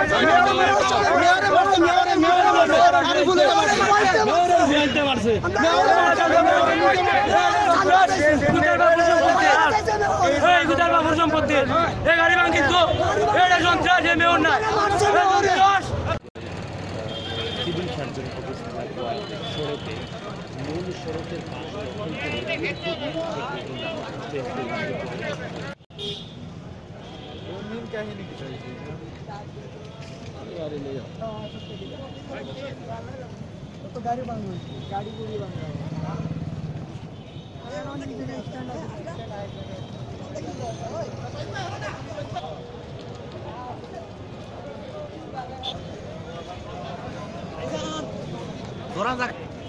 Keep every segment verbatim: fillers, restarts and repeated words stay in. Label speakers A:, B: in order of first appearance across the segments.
A: সম্পত্তি এই গাড়ি ভাঙ কিন্তু এটা সন্ত্রাস এই মেয়র নাই
B: সিভিল সার্জন অবস্থায় সড়কে মূল সড়কের
C: কাহিনী কি গাড়ি বাংলা গাড়ি গুড়ি বাংলা
A: ধরা যাক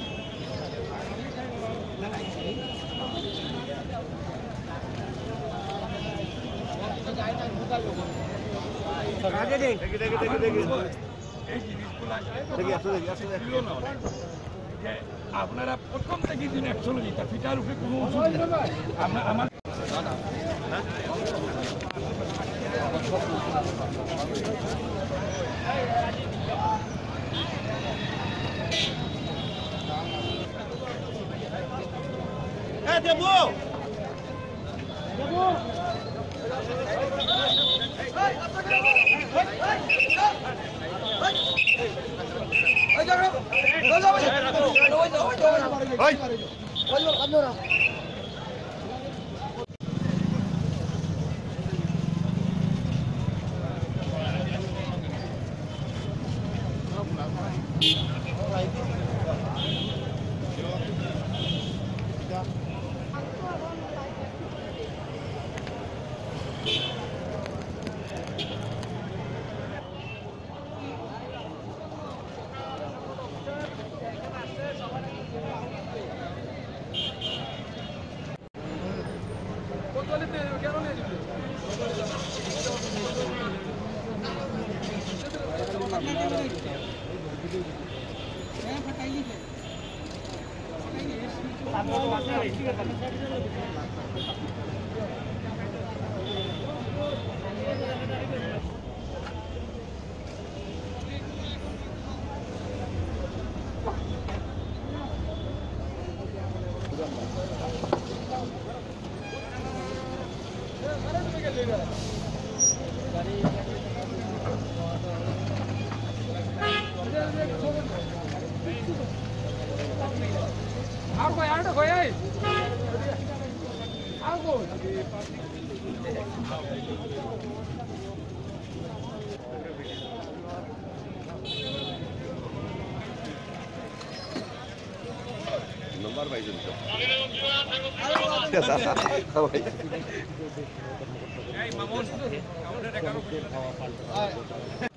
D: আপনারা প্রথম থেকে দিন একশো লিটার ফিটার উপরে কোনো অসুবিধা আমরা আমার
A: দেবো Aku ya, ada kau ya. Aku.
E: Nomor baik itu.
D: Hey, Mamun, kamu udah ada karo.